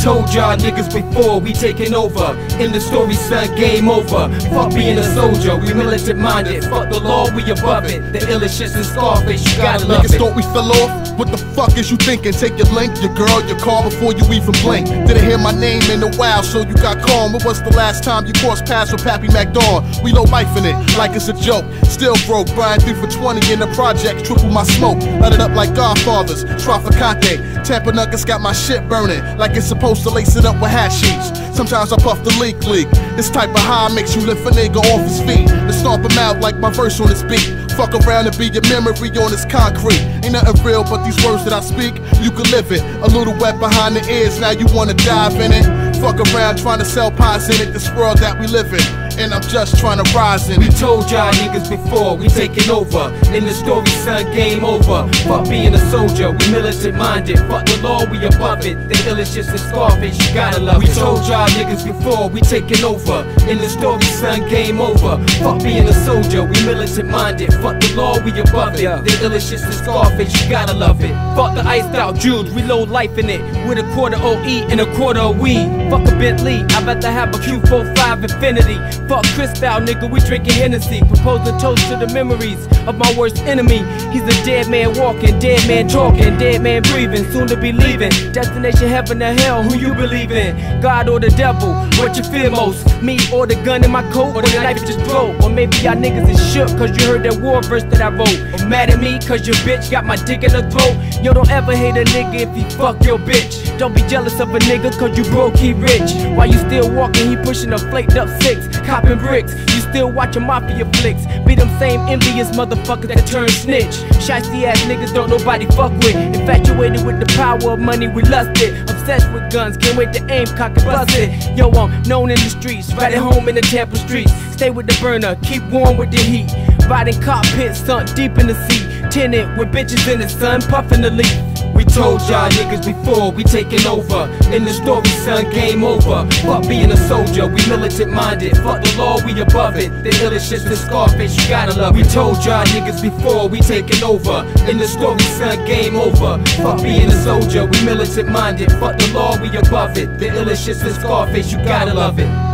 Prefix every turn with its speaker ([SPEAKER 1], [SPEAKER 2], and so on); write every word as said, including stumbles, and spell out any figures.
[SPEAKER 1] told y'all niggas before, we taking over. In the story, son, game over. Fuck being a soldier, we militant minded. Fuck the law, we above it. The illest shit's in Scarface, you gotta love
[SPEAKER 2] Niggas
[SPEAKER 1] it.
[SPEAKER 2] thought we fell off? What the fuck is you thinking? Take your link, your girl, your car before you even blink. Didn't hear my name in a while, so you got calm. When was the last time you crossed paths with Pappy McDonald? We low life in it, like it's a joke. Still broke, Brian three for twenty in the project, triple my smoke. Light it up like Godfathers, Traficante. Tampa Nuggets got my shit burning, like it's supposed to lace it up with hash sheets. Sometimes I puff the leak leak. This type of high makes you lift a nigga off his feet. To stomp him out like my verse on his beat. Fuck around and be your memory on this concrete. Ain't nothing real but these words that I speak. You can live it. A little wet behind the ears, now you wanna dive in it. Fuck around trying to sell pies in it, this world that we live in. And I'm just trying to rise in it.
[SPEAKER 1] We told y'all niggas before, we taking over. In the story, son, game over. Fuck being a soldier, we militant minded. Fuck the law, we above it. The illest shit's in Scarface, you gotta love it. We told y'all niggas before, we taking over. In the story, son, game over. Fuck being a soldier, we militant minded. Fuck the law, we above it. The illest shit's in Scarface, you gotta love it. Fuck the iced out Jude, we load life in it. With a quarter O E and a quarter of weed. Fuck a Bentley, I'd rather have a Q forty-five Infinity. Fuck Cristal, nigga, we drinking Hennessy. Proposing toast to the memories of my worst enemy. He's a dead man walking, dead man talking, dead man breathing, soon to be leaving. Destination heaven or hell, who you believe in? God or the devil, what you fear most? Me or the gun in my coat, or the knife you just throw? Or maybe y'all niggas is shook cause you heard that war verse that I wrote. Or mad at me cause your bitch got my dick in her throat. Yo, don't ever hate a nigga if he fuck your bitch. Don't be jealous of a nigga cause you broke, he rich. While you still walking, he pushing a flaked up six, copping bricks. You still watching mafia flicks. Be them same envious motherfuckers that turn snitch. Shiesty ass niggas don't nobody fuck with. Infatuated with the power of money, we lust it. Obsessed with guns, can't wait to aim, cock and bust it. Yo, I'm known in the streets, right at home in the Tampa streets. Stay with the burner, keep warm with the heat. Riding cockpits, sunk deep in the sea. Tenant with bitches in the sun, puffing the leaf. We told y'all niggas before, we taking over. In the story, son, game over. Fuck being a soldier, we militant minded. Fuck the law, we above it. The illest shit's in Scarface, you gotta love it. We told y'all niggas before, we taking over. In the story, son, game over. Fuck being a soldier, we militant minded. Fuck the law, we above it. The illest shit's in Scarface, you gotta love it.